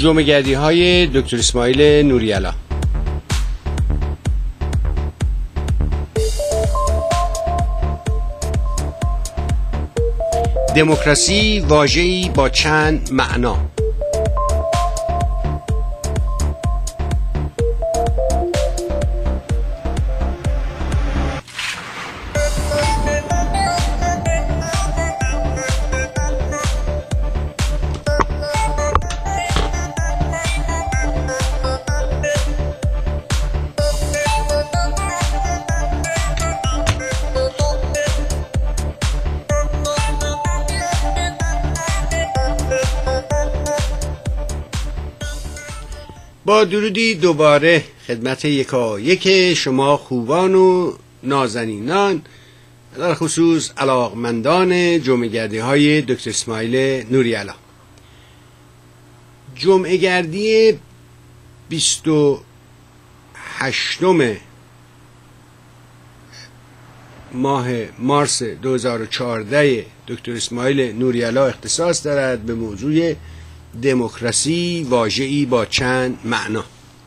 جامعه‌گردی های دکتر اسماعیل نوری‌علا. دموکراسی واژه‌ای با چند معنا. با درودی دوباره خدمت یکایک شما خوبان و نازنینان، در خصوص علاقمندان جامعه‌گردی های دکتر اسماعیل نوری‌علا. جامعه‌گردی 28 ماه مارس 2014 دکتر اسماعیل نوری‌علا اختصاص دارد به موضوع دموکراسی واژه‌ای با چند معنا.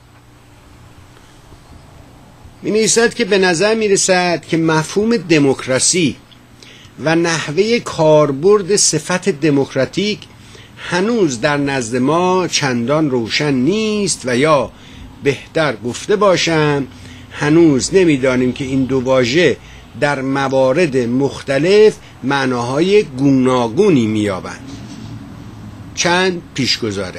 می‌نویسد که به نظر می‌رسد که مفهوم دموکراسی و نحوه کاربرد صفت دموکراتیک هنوز در نزد ما چندان روشن نیست و یا بهتر گفته باشم هنوز نمی‌دانیم که این دو واژه در موارد مختلف معناهای گوناگونی می‌یابند. چند پیشگذاره.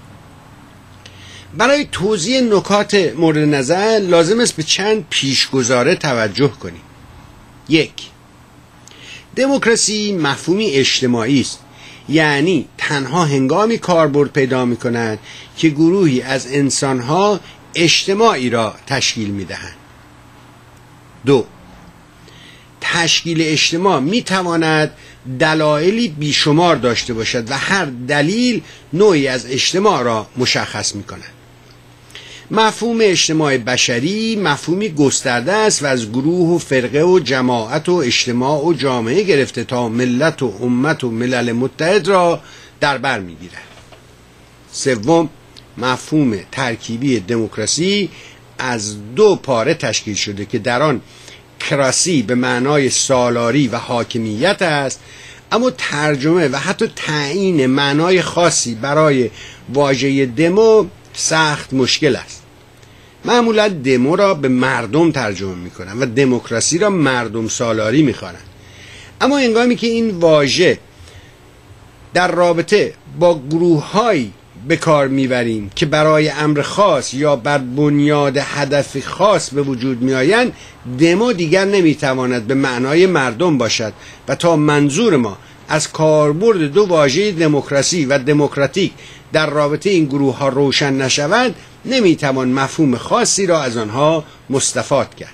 برای توضیح نکات مورد نظر لازم است به چند پیشگذاره توجه کنیم. 1. دموکراسی مفهومی اجتماعی است، یعنی تنها هنگامی کاربرد پیدا می‌کند که گروهی از انسان‌ها اجتماعی را تشکیل می‌دهند. 2. تشکیل اجتماع می‌تواند دلایلی بیشمار داشته باشد و هر دلیل نوعی از اجتماع را مشخص می‌کند. مفهوم اجتماع بشری مفهومی گسترده است و از گروه و فرقه و جماعت و اجتماع و جامعه گرفته تا ملت و امت و ملل متحد را در بر می‌گیرد. 3. مفهوم ترکیبی دموکراسی از دو پاره تشکیل شده که در آن کراسی به معنای سالاری و حاکمیت است، اما ترجمه و حتی تعیین معنای خاصی برای واژه دمو سخت مشکل است. معمولا دمو را به مردم ترجمه می‌کنند و دموکراسی را مردم سالاری می‌خوانند، اما هنگامی که این واژه در رابطه با گروه‌هایی به کار میبریم که برای امر خاص یا بر بنیاد هدف خاص به وجود میآیند، دمو دیگر نمیتواند به معنای مردم باشد و تا منظور ما از کاربرد دو واژه دموکراسی و دموکراتیک در رابطه این گروه ها روشن نشود نمیتوان مفهوم خاصی را از آنها مستفاد کرد.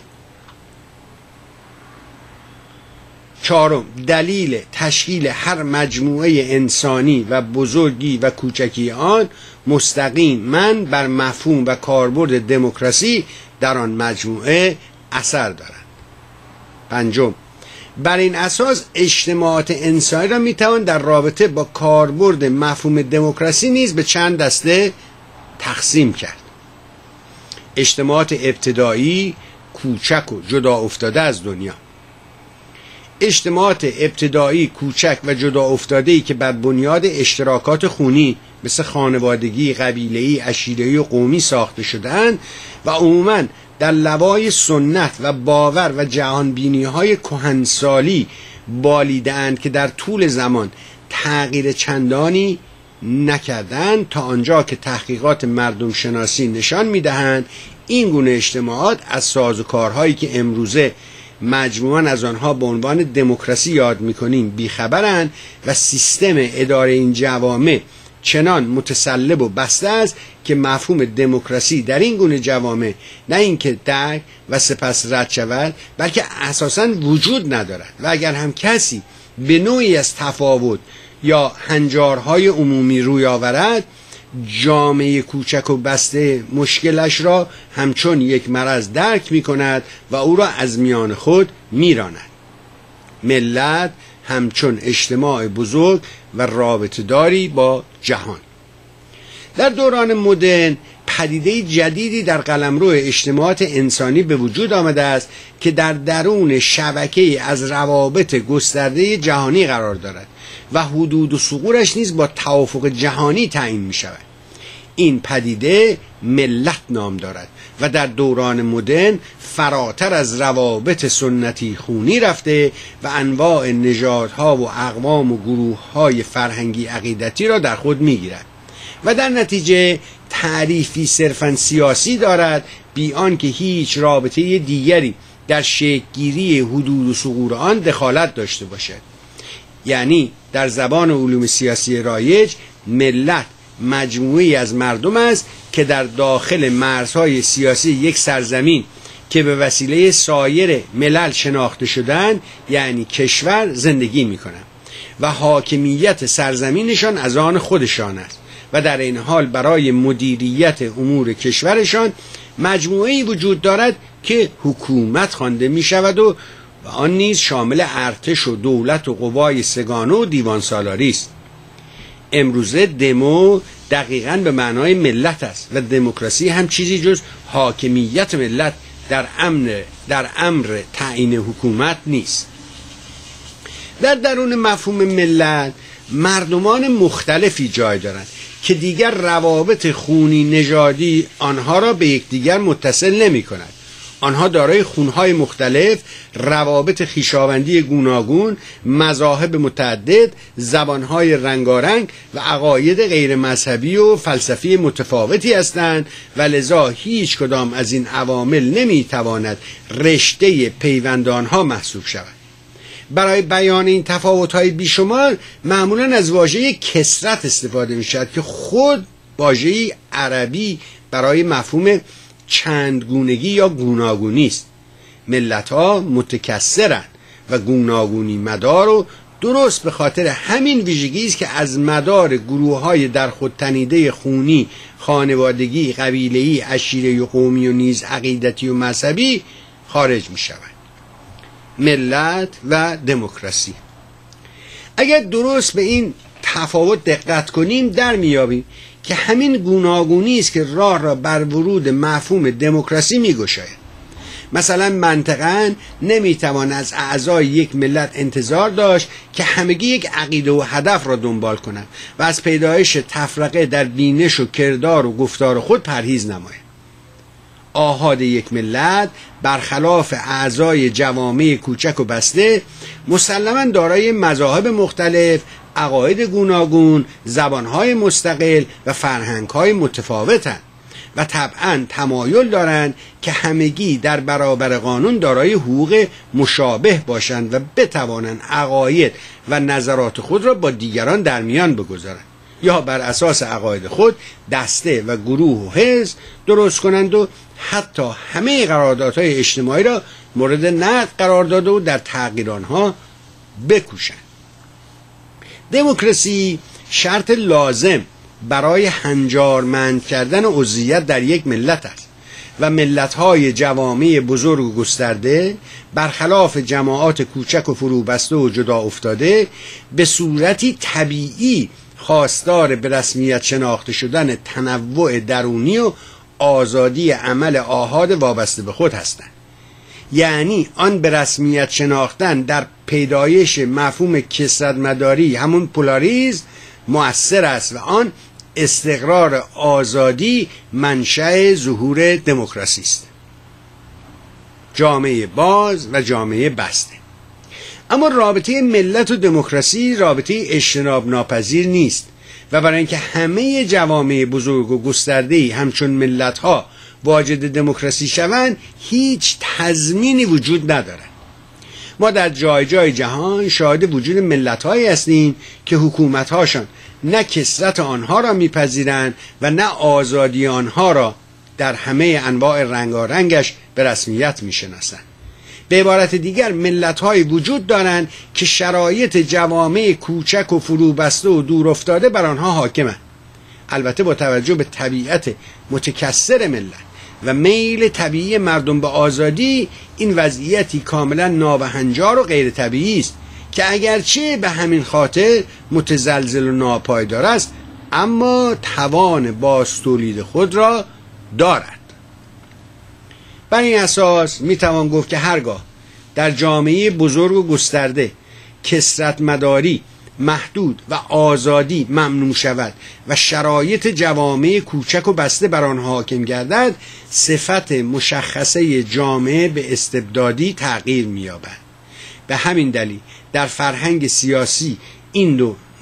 4. دلیل تشکیل هر مجموعه انسانی و بزرگی و کوچکی آن مستقیما بر مفهوم و کاربرد دموکراسی در آن مجموعه اثر دارد. 5. بر این اساس اجتماعات انسانی را میتوان در رابطه با کاربرد مفهوم دموکراسی نیز به چند دسته تقسیم کرد. اجتماعات ابتدایی، کوچک و جدا افتاده از دنیا. اجتماعات ابتدایی کوچک و جدا افتاده‌ای که بر بنیاد اشتراکات خونی مثل خانوادگی، قبیله‌ای، عشیره‌ای و قومی ساخته شده‌اند و عموماً در لوای سنت و باور و جهانبینی‌های کهنسالی بالیده‌اند که در طول زمان تغییر چندانی نکردند تا آنجا که تحقیقات مردم شناسی نشان می‌دهند این گونه اجتماعات از سازوکارهایی که امروزه مجموعاً از آنها به عنوان دموکراسی یاد می‌کنیم بیخبرند و سیستم اداره این جوامع چنان متسلب و بسته است که مفهوم دموکراسی در این گونه جوامع نه اینکه درک و سپس رد شود بلکه اساساً وجود ندارد و اگر هم کسی به نوعی از تفاوت یا هنجارهای عمومی روی آورد، جامعه کوچک و بسته مشکلش را همچون یک مرض درک می کند و او را از میان خود می راند. ملت همچون اجتماع بزرگ و رابطه داری با جهان. در دوران مدرن پدیده جدیدی در قلمرو اجتماعات انسانی به وجود آمده است که در درون شبکه از روابط گسترده جهانی قرار دارد و حدود و ثغورش نیز با توافق جهانی تعیین می شود. این پدیده ملت نام دارد و در دوران مدرن فراتر از روابط سنتی خونی رفته و انواع نژادها و اقوام و گروه‌های فرهنگی عقیدتی را در خود می‌گیرد و در نتیجه تعریفی صرفاً سیاسی دارد، بی آنکه هیچ رابطه دیگری در شکل‌گیری حدود و ثغور آن دخالت داشته باشد. یعنی در زبان علوم سیاسی رایج، ملت مجموعی از مردم است که در داخل مرزهای سیاسی یک سرزمین که به وسیله سایر ملل شناخته شدند، یعنی کشور، زندگی می‌کنند و حاکمیت سرزمینشان از آن خودشان است و در این حال برای مدیریت امور کشورشان مجموعه‌ای وجود دارد که حکومت خوانده می‌شود و آن نیز شامل ارتش و دولت و قوای سگانه و دیوان سالاری است. امروزه دمو دقیقاً به معنای ملت است و دموکراسی هم چیزی جز حاکمیت ملت در امر تعیین حکومت نیست. در درون مفهوم ملت مردمان مختلفی جای دارند که دیگر روابط خونی نژادی آنها را به یکدیگر متصل نمی کند. آنها دارای خونهای مختلف، روابط خویشاوندی گوناگون، مذاهب متعدد، زبانهای رنگارنگ و عقاید غیر مذهبی و فلسفی متفاوتی هستند و لذا هیچ کدام از این عوامل نمیتواند رشته پیوند آنها محسوب شود. برای بیان این تفاوت‌های بیشمار معمولاً از واژه کثرت استفاده می‌شود که خود واژه‌ای عربی برای مفهوم چندگونگی یا گوناگونی است. ملت‌ها متکثرند و گوناگونی مدار و درست به خاطر همین ویژگی است که از مدار گروه‌های در خود تنیده خونی، خانوادگی، قبیله‌ای، عشیره‌ای و قومی و نیز عقیدتی و مذهبی خارج می‌شوند. ملت و دموکراسی. اگر درست به این تفاوت دقت کنیم در میابیم که همین گوناگونی است که راه را بر ورود مفهوم دموکراسی میگشاید. مثلا منطقاً نمیتوان از اعضای یک ملت انتظار داشت که همگی یک عقیده و هدف را دنبال کنند و از پیدایش تفرقه در بینش و کردار و گفتار خود پرهیز نمایند. آحاد یک ملت برخلاف اعضای جوامع کوچک و بسته مسلماً دارای مذاهب مختلف، عقاید گوناگون، زبانهای مستقل و فرهنگهای متفاوتند و طبعاً تمایل دارند که همگی در برابر قانون دارای حقوق مشابه باشند و بتوانند عقاید و نظرات خود را با دیگران در میان بگذارند یا بر اساس عقاید خود دسته و گروه و حزب درست کنند و حتی همه قراردادهای اجتماعی را مورد نقد قرار داده و در تغییر آنها بکوشند. دموکراسی شرط لازم برای هنجارمند کردن عضویت در یک ملت است و ملت‌های جوامع بزرگ و گسترده برخلاف جماعات کوچک و فروبسته و جدا افتاده به صورتی طبیعی خواستار به رسمیت شناخته شدن تنوع درونی و آزادی عمل آحاد وابسته به خود هستند. یعنی آن به رسمیت شناختن در پیدایش مفهوم کثرت مداری، همون پولاریسم، مؤثر است و آن استقرار آزادی منشأ ظهور دموکراسی است. جامعه باز و جامعه بسته. اما رابطه ملت و دموکراسی رابطه اجتناب ناپذیر نیست و برای اینکه همه جوامع بزرگ و گسترده‌ای همچون ملت‌ها واجد دموکراسی شوند هیچ تضمینی وجود ندارد. ما در جای جای جهان شاهد وجود ملت‌هایی هستیم که حکومت‌هاشان نه کثرت آنها را میپذیرند و نه آزادی آنها را در همه انواع رنگارنگش به رسمیت میشناسند. به عبارت دیگر ملت‌هایی وجود دارند که شرایط جوامع کوچک و فروبسته و دور افتاده بر آنها حاکمند. البته با توجه به طبیعت متکثر ملت و میل طبیعی مردم به آزادی، این وضعیتی کاملا نابهنجار و غیر طبیعی است که اگرچه به همین خاطر متزلزل و ناپایدار است، اما توان بازتولید خود را دارد. بر این اساس میتوان گفت که هرگاه در جامعه بزرگ و گسترده کثرت مداری محدود و آزادی ممنوع شود و شرایط جوامع کوچک و بسته بر آنها حاکم گردد، صفت مشخصه جامعه به استبدادی تغییر می‌یابد. به همین دلیل در فرهنگ سیاسی این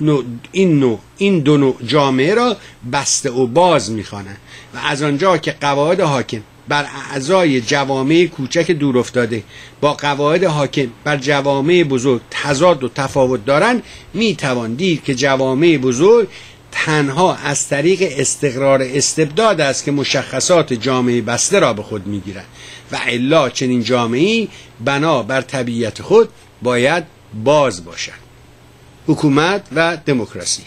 دو نوع جامعه را بسته و باز می‌خوانند و از آنجا که قواعد حاکم بر اعضای جوامع کوچک دور افتاده با قواعد حاکم بر جوامع بزرگ تضاد و تفاوت دارند، میتوان دید که جوامع بزرگ تنها از طریق استقرار استبداد است که مشخصات جامعه بسته را به خود میگیرند و الا چنین جامعه‌ای بنا بر طبیعت خود باید باز باشد. حکومت و دموکراسی.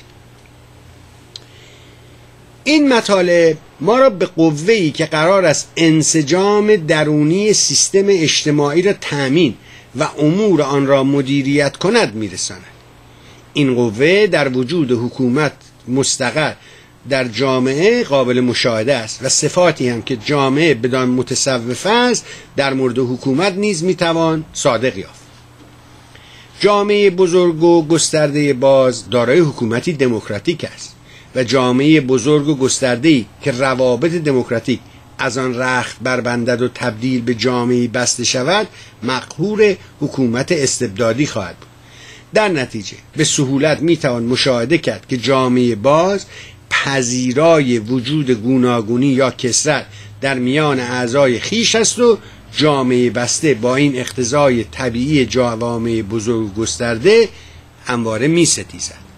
این مطالب ما را به قوه‌ای که قرار است انسجام درونی سیستم اجتماعی را تأمین و امور آن را مدیریت کند میرساند. این قوه در وجود حکومت مستقر در جامعه قابل مشاهده است و صفاتی هم که جامعه بدان متصوف است در مورد حکومت نیز میتوان صادق یافت. جامعه بزرگ و گسترده باز دارای حکومتی دموکراتیک است و جامعه بزرگ و گسترده‌ای که روابط دموکراتیک از آن رخت بربندد و تبدیل به جامعه بسته شود مقهور حکومت استبدادی خواهد بود. در نتیجه به سهولت میتوان مشاهده کرد که جامعه باز پذیرای وجود گوناگونی یا کثرت در میان اعضای خویش است و جامعه بسته با این اقتضای طبیعی جوامع بزرگ و گسترده همواره میستیزد.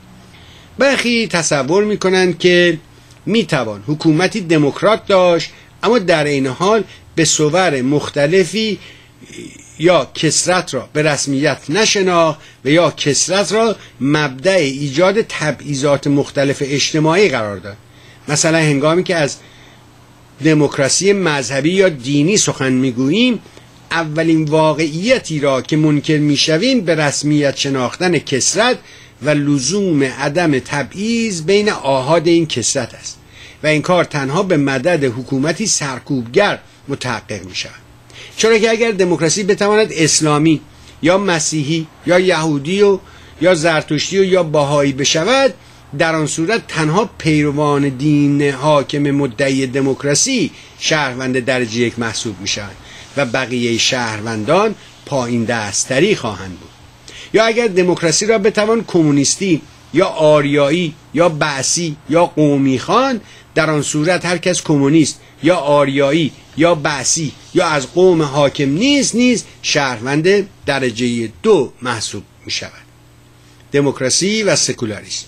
برخی تصور میکنند که میتوان حکومتی دموکرات داشت اما در این حال به صور مختلفی یا کثرت را به رسمیت نشناخت و یا کثرت را مبدأ ایجاد تبعیضات مختلف اجتماعی قرار داد. مثلا هنگامی که از دموکراسی مذهبی یا دینی سخن میگوییم، اولین واقعیتی را که منکر میشویم به رسمیت شناختن کثرت و لزوم عدم تبعیض بین آحاد این کثرت است و این کار تنها به مدد حکومتی سرکوبگر متحقق می شود. چرا که اگر دموکراسی بتواند اسلامی یا مسیحی یا یهودی و یا زرتشتی و یا بهایی بشود، در آن صورت تنها پیروان دین حاکم مدعی دموکراسی شهروند درجه یک محسوب می شوند و بقیه شهروندان پایین دستری خواهند بود. یا اگر دموکراسی را بتوان کمونیستی یا آریایی یا بعثی یا قومی خواند، در آن صورت هر کس کمونیست یا آریایی یا بعثی یا از قوم حاکم نیز شهروند درجه 2 محسوب می شود. دموکراسی و سکولاریسم.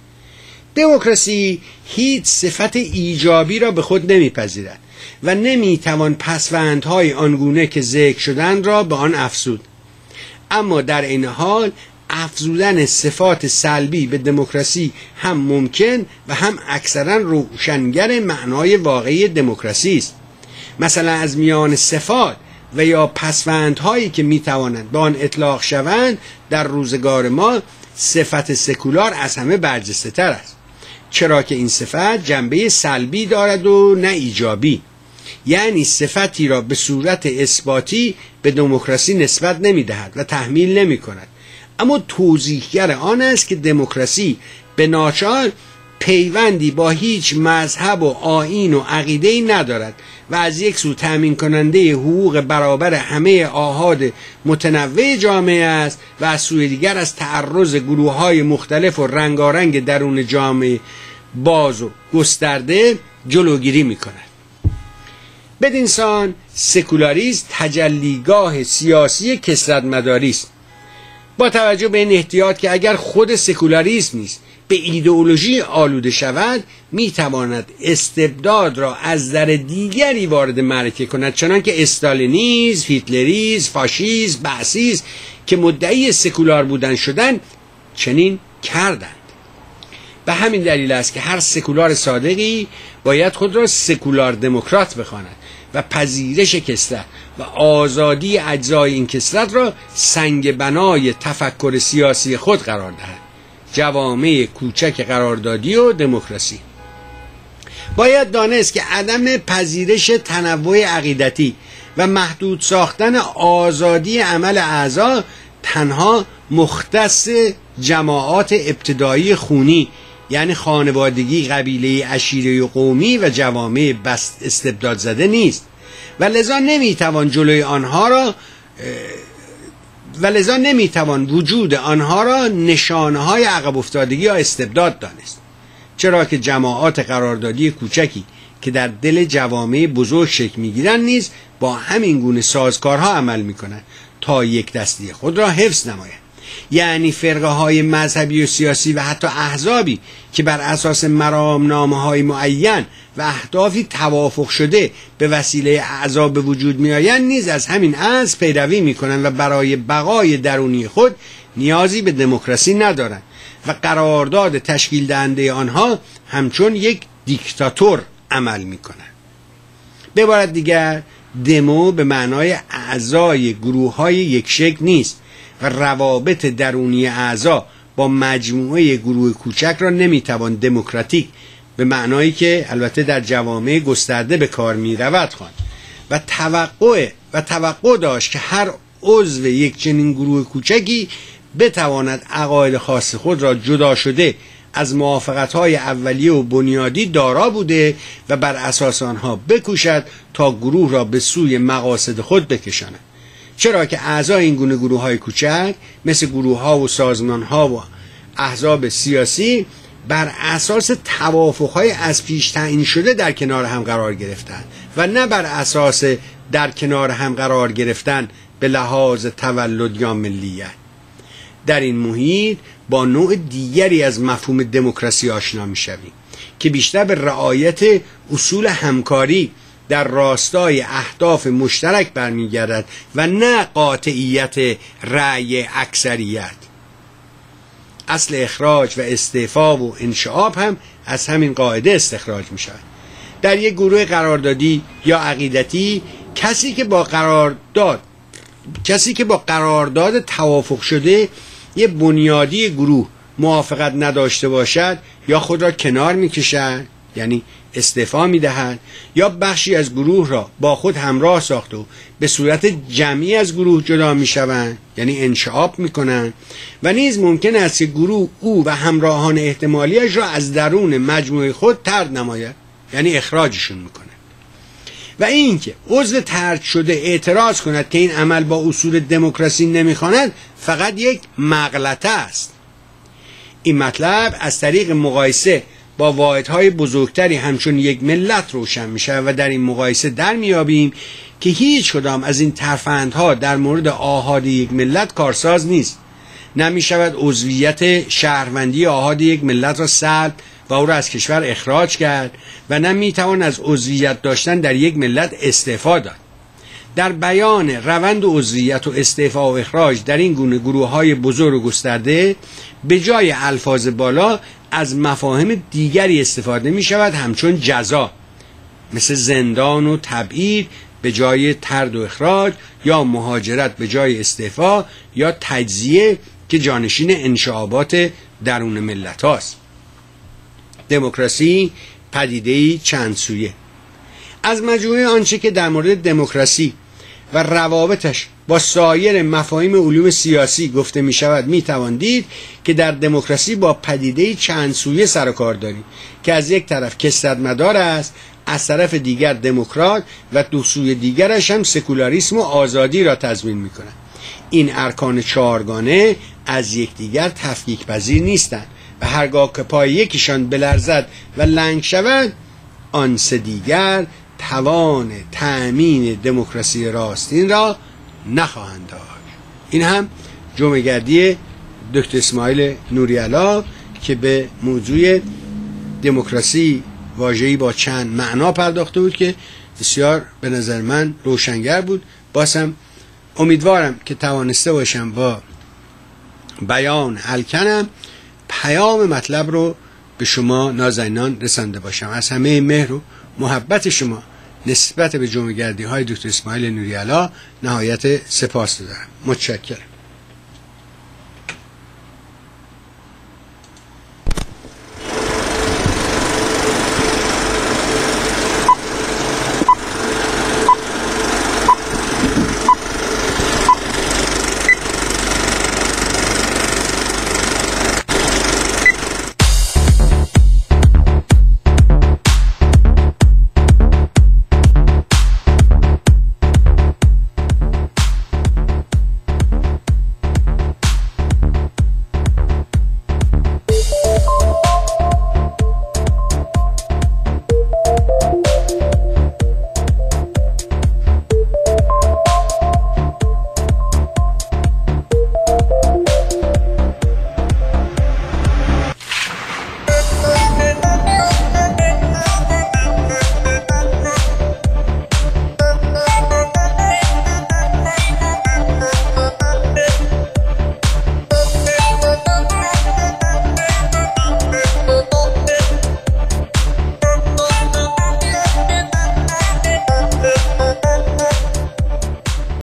دموکراسی هیچ صفت ایجابی را به خود نمیپذیرد و نمیتوان پسوندهای آنگونه که ذکر شدن را به آن افزود. اما در این حال افزودن صفات سلبی به دموکراسی هم ممکن و هم اکثرا روشنگر معنای واقعی دموکراسی است. مثلا از میان صفات و یا پسوندهایی که میتوانند به آن اطلاق شوند در روزگار ما صفت سکولار از همه برجسته تر است، چرا که این صفت جنبه سلبی دارد و نه ایجابی. یعنی صفتی را به صورت اثباتی به دموکراسی نسبت نمی‌دهد و تحمیل نمی‌کند، اما توضیحگر آن است که دموکراسی به ناچار پیوندی با هیچ مذهب و آیین و عقیده‌ای ندارد و از یک سو تامین کننده حقوق برابر همه آحاد متنوع جامعه است و از سوی دیگر از تعرض گروه‌های مختلف و رنگارنگ درون جامعه باز و گسترده جلوگیری می‌کند. بدین سان سکولاریسم تجلیگاه سیاسی کثرت مداری است. با توجه به این احتیاط که اگر خود سکولاریسم نیز به ایدئولوژی آلوده شود، میتواند استبداد را از در دیگری وارد معرکه کند، چنانکه استالینیسم، هیتلریسم، فاشیسم، بعثیسم که مدعی سکولار بودن شدند چنین کردند. به همین دلیل است که هر سکولار صادقی باید خود را سکولار دموکرات بخواند و پذیرش کثرت و آزادی اجزای این کثرت را سنگ بنای تفکر سیاسی خود قرار دهد. جوامع کوچک قراردادی و دموکراسی. باید دانست که عدم پذیرش تنوع عقیدتی و محدود ساختن آزادی عمل اعضا تنها مختص جماعات ابتدایی خونی، یعنی خانوادگی، قبیله، عشیره و قومی و جوامع بست استبداد زده نیست و لذا نمیتوان وجود آنها را نشانه‌های عقب افتادگی یا استبداد دانست، چرا که جماعات قراردادی کوچکی که در دل جوامع بزرگ شکل می‌گیرند نیز با همین گونه سازکارها عمل می‌کنند تا یک دستی خود را حفظ نمایند. یعنی فرقه‌های مذهبی و سیاسی و حتی احزابی که بر اساس مرامنامه‌های معین و اهدافی توافق شده به وسیله اعضا به وجود می‌آیند نیز از همین اصل پیروی می‌کنند و برای بقای درونی خود نیازی به دموکراسی ندارند و قرارداد تشکیل دهنده آنها همچون یک دیکتاتور عمل می‌کنند. به عبارت دیگر، دمو به معنای اعضای گروه‌های یک شکل نیست و روابط درونی اعضا با مجموعه گروه کوچک را نمیتوان دموکراتیک به معنایی که البته در جوامع گسترده به کار میرود خواند و توقع داشت که هر عضو یک چنین گروه کوچکی بتواند عقاید خاص خود را جدا شده از موافقت‌های اولیه و بنیادی دارا بوده و بر اساس آنها بکوشد تا گروه را به سوی مقاصد خود بکشاند، چرا که اعضای این گونه گروه‌های کوچک مثل گروه‌ها و سازمان‌ها و احزاب سیاسی بر اساس توافق‌های از پیش تعیین شده در کنار هم قرار گرفتند و نه بر اساس در کنار هم قرار گرفتن به لحاظ تولد یا ملیت. در این محیط با نوع دیگری از مفهوم دموکراسی آشنا می‌شویم که بیشتر به رعایت اصول همکاری در راستای اهداف مشترک برمیگردد و نه قاطعیت رأی اکثریت. اصل اخراج و استعفا و انشعاب هم از همین قاعده استخراج می شود. در یک گروه قراردادی یا عقیدتی کسی که با قرارداد توافق شده یه بنیادی گروه موافقت نداشته باشد یا خود را کنار می کشد، یعنی استعفا می دهند، یا بخشی از گروه را با خود همراه ساخته و به صورت جمعی از گروه جدا می شوند، یعنی انشعاب می کنند و نیز ممکن است که گروه او و همراهان احتمالیش را از درون مجموعه خود طرد نماید، یعنی اخراجشون می کند. و اینکه عضو طرد شده اعتراض کند که این عمل با اصول دموکراسی نمیخواند فقط یک مغلطه است. این مطلب از طریق مقایسه با واحدهای بزرگتری همچون یک ملت روشن میشه و در این مقایسه در میابیم که هیچ کدام از این ترفندها در مورد آحاد یک ملت کارساز نیست. نمیشود عضویت شهروندی آحاد یک ملت را سلب و او را از کشور اخراج کرد و نمیتوان از عضویت داشتن در یک ملت استعفا داد. در بیان روند عضویت و استعفا و اخراج در این گونه گروه‌های بزرگ و گسترده به جای الفاظ بالا از مفاهیم دیگری استفاده می شود، همچون جزا مثل زندان و تبعید به جای طرد و اخراج، یا مهاجرت به جای استعفا، یا تجزیه که جانشین انشعابات درون ملت هاست. دموکراسی پدیده‌ای چند سویه. از مجموعه آنچه که در مورد دموکراسی و روابطش با سایر مفاهیم علوم سیاسی گفته می شود می توان دید که در دموکراسی با پدیده‌ای چند سویه سر و کار داریم که از یک طرف کثرت‌مدار است، از طرف دیگر دموکرات و دو سوی دیگرش هم سکولاریسم و آزادی را تضمین می کند. این ارکان چهارگانه از یکدیگر تفکیک پذیر نیستند و هرگاه که پای یکیشان بلرزد و لنگ شود، آن سه دیگر توان تأمین دموکراسی راستین را نخواهند داشت. این هم جمعه گردی دکتر اسماعیل نوری‌علا که به موضوع دموکراسی واژه‌ای با چند معنا پرداخته بود که بسیار به نظر من روشنگر بود. بازم امیدوارم که توانسته باشم با بیان حلکنم پیام مطلب رو به شما نازنینان رسانده باشم. از همه مهر و محبت شما نسبت به جمعه گردی های دکتر اسماعیل نوری‌علا نهایت سپاس دارم. متشکرم.